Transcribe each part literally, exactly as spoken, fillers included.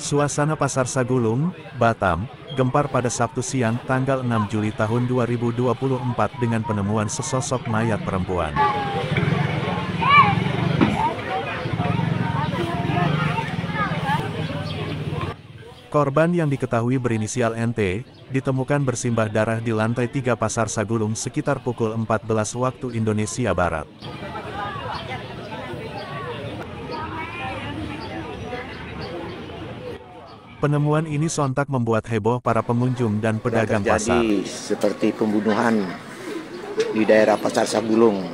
Suasana Pasar Sagulung, Batam, gempar pada Sabtu siang tanggal enam Juli tahun dua ribu dua puluh empat dengan penemuan sesosok mayat perempuan. Korban yang diketahui berinisial N T, ditemukan bersimbah darah di lantai tiga Pasar Sagulung sekitar pukul empat belas waktu Indonesia Barat. Penemuan ini sontak membuat heboh para pengunjung dan pedagang pasar. Terjadi seperti pembunuhan di daerah Pasar Sagulung.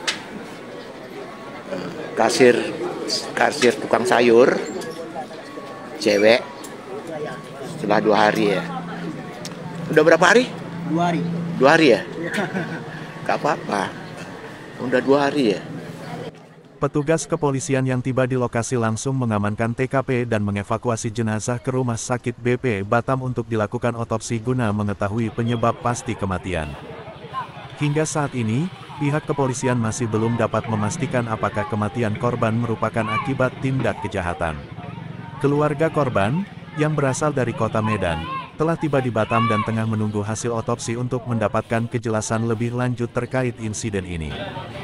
Kasir, kasir tukang sayur, cewek, setelah dua hari ya. Udah berapa hari? Dua hari. Dua hari ya? Gak apa-apa. Udah dua hari ya. Petugas kepolisian yang tiba di lokasi langsung mengamankan T K P dan mengevakuasi jenazah ke Rumah Sakit B P Batam untuk dilakukan otopsi guna mengetahui penyebab pasti kematian. Hingga saat ini, pihak kepolisian masih belum dapat memastikan apakah kematian korban merupakan akibat tindak kejahatan. Keluarga korban, yang berasal dari kota Medan, telah tiba di Batam dan tengah menunggu hasil otopsi untuk mendapatkan kejelasan lebih lanjut terkait insiden ini.